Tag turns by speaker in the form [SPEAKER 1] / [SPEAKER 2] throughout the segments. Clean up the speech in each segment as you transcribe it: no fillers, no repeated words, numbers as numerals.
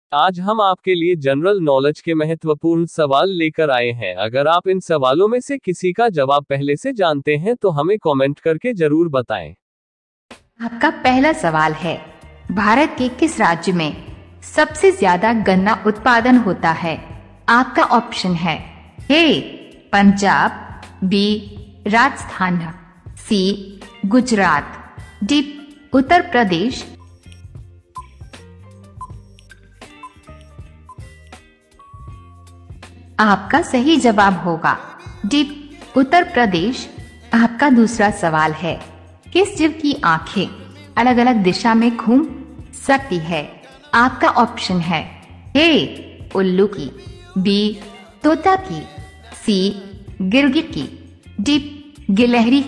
[SPEAKER 1] आज हम आपके लिए जनरल नॉलेज के महत्वपूर्ण सवाल लेकर आए हैं। अगर आप इन सवालों में से किसी का जवाब पहले से जानते हैं तो हमें कमेंट करके जरूर बताएं।
[SPEAKER 2] आपका पहला सवाल है, भारत के किस राज्य में सबसे ज्यादा गन्ना उत्पादन होता है? आपका ऑप्शन है A Punjab, B Rajasthan, C Gujarat, D Uttar Pradesh. आपका सही जवाब होगा डी उत्तर प्रदेश। आपका दूसरा सवाल है, किस जीव की आंखें अलग अलग दिशा में घूम सकती है? आपका ऑप्शन है ए उल्लू की, बी तोता की, सी गिरगिट की, डी गिलहरी।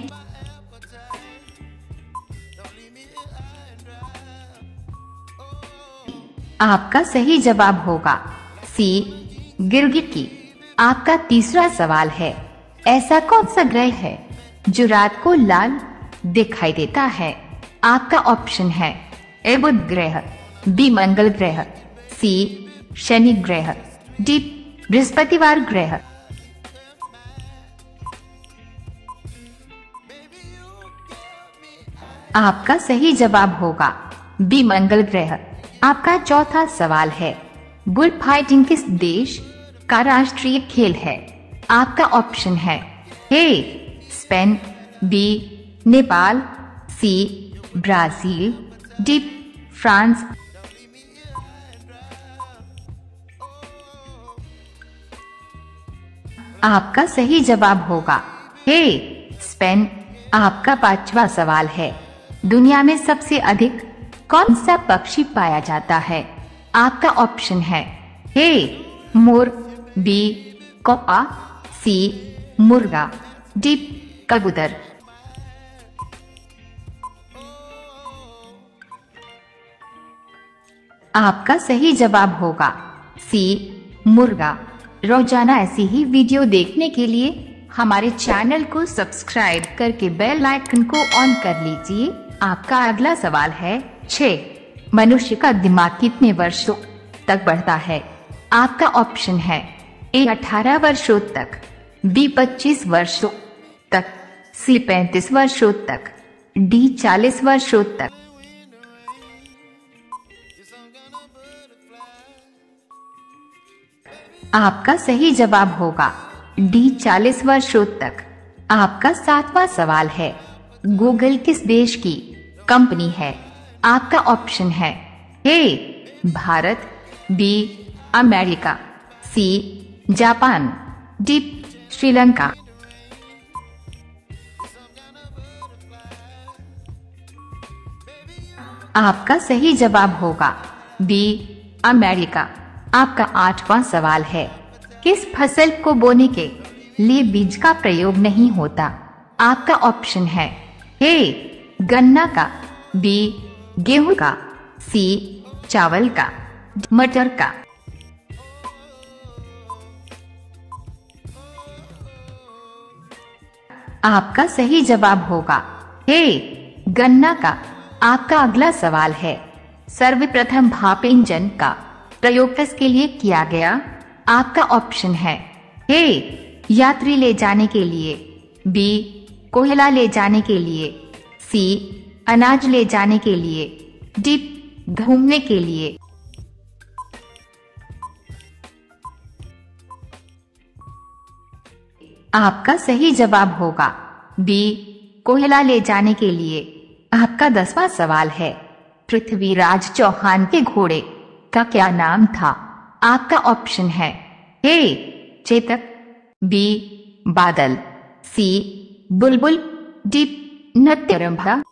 [SPEAKER 2] आपका सही जवाब होगा सी गिरगिट की। आपका तीसरा सवाल है, ऐसा कौन सा ग्रह है जो रात को लाल दिखाई देता है? आपका ऑप्शन है ए बुध ग्रह, बी मंगल ग्रह, सी शनि ग्रह, डी बृहस्पतिवार ग्रह। आपका सही जवाब होगा बी मंगल ग्रह। आपका चौथा सवाल है, बुल फाइटिंग किस देश का राष्ट्रीय खेल है? आपका ऑप्शन है A Spain, B Nepal, C Brazil, D France. आपका सही जवाब होगा ए स्पेन। आपका पांचवा सवाल है, दुनिया में सबसे अधिक कौन सा पक्षी पाया जाता है? आपका ऑप्शन है ए मोर, बी कौआ, सी मुर्गा, डी कबूतर। आपका सही जवाब होगा सी मुर्गा। रोजाना ऐसी ही वीडियो देखने के लिए हमारे चैनल को सब्सक्राइब करके बेल आइकन को ऑन कर लीजिए। आपका अगला सवाल है, 6 मनुष्य का दिमाग कितने वर्षों तक बढ़ता है? आपका ऑप्शन है ए 18 वर्षों तक, बी 25 वर्षों तक, सी 35 वर्षों तक, डी 40 वर्षों तक। आपका सही जवाब होगा डी 40 वर्षों तक। आपका सातवां सवाल है, गूगल किस देश की कंपनी है? आपका ऑप्शन है A Bharat, B America, C Japan, D Sri Lanka. आपका सही जवाब होगा बी अमेरिका। आपका आठवां सवाल है, किस फसल को बोने के लिए बीज का प्रयोग नहीं होता? आपका ऑप्शन है ए गन्ना का, बी गेहूं का, सी चावल का, मटर का। आपका सही जवाब होगा ए गन्ना का। आपका अगला सवाल है, सर्वप्रथम भाप इंजन का प्रयोग किसके लिए किया गया? आपका ऑप्शन है ए यात्री ले जाने के लिए, बी कोयला ले जाने के लिए, सी अनाज ले जाने के लिए, डी घूमने के लिए। आपका सही जवाब होगा बी कोयला ले जाने के लिए। आपका 10वां सवाल है, पृथ्वीराज चौहान के घोड़े का क्या नाम था? आपका ऑप्शन है ए चेतक, बी बादल, सी बुलबुल, डी नत्यरंभा।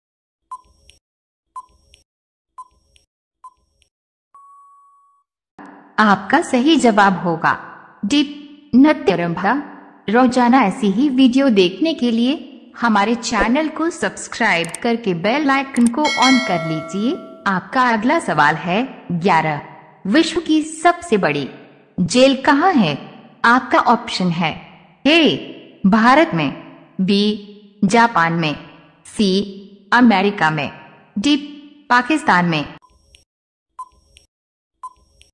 [SPEAKER 2] आपका सही जवाब होगा डी नत्यरंभा। रोजाना ऐसी ही वीडियो देखने के लिए हमारे चैनल को सब्सक्राइब करके बेल आइकन को ऑन कर लीजिए। आपका अगला सवाल है, 11 विश्व की सबसे बड़ी जेल कहाँ है? आपका ऑप्शन है ए भारत में, बी जापान में, सी अमेरिका में, डी पाकिस्तान में।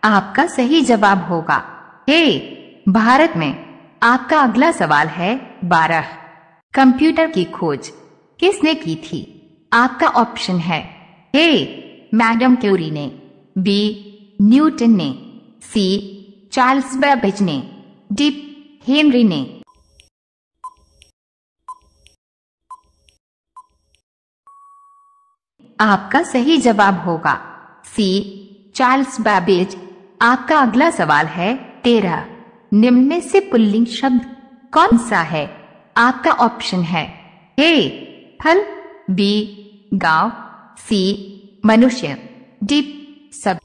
[SPEAKER 2] आपका सही जवाब होगा ए। भारत में। आपका अगला सवाल है 12। कंप्यूटर की खोज किसने की थी? आपका ऑप्शन है ए मैडम क्यूरी ने, बी न्यूटन ने, सी चार्ल्स बेबेज ने, डी हेनरी ने। आपका सही जवाब होगा सी चार्ल्स बेबेज। आपका अगला सवाल है 13। निम्न में से पुल्लिंग शब्द कौन सा है? आपका ऑप्शन है ए फल, बी गांव, सी मनुष्य, डी सब।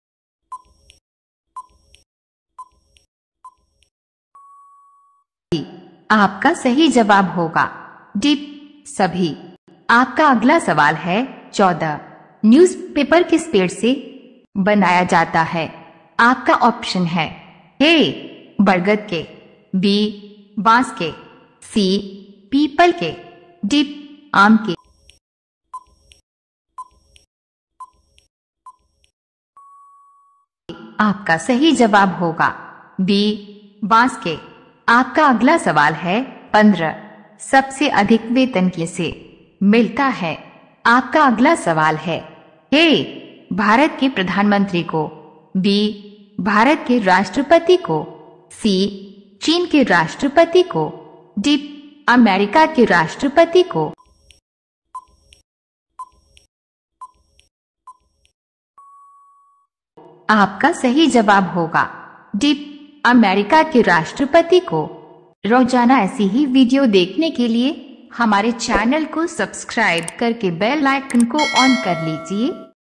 [SPEAKER 2] आपका सही जवाब होगा डी सभी। आपका अगला सवाल है 14। न्यूज़पेपर किस पेड़ से बनाया जाता है? आपका ऑप्शन है ए बरगद के, बी बांस के, सी पीपल के, डी आम के। आपका सही जवाब होगा बी बांस के। आपका अगला सवाल है 15। सबसे अधिक वेतन किसे मिलता है? आपका अगला सवाल है ए भारत के प्रधानमंत्री को, बी भारत के राष्ट्रपति को, सी चीन के राष्ट्रपति को, डी अमेरिका के राष्ट्रपति को। आपका सही जवाब होगा डी अमेरिका के राष्ट्रपति को। रोजाना ऐसी ही वीडियो देखने के लिए हमारे चैनल को सब्सक्राइब करके बेल आइकन को ऑन कर लीजिए।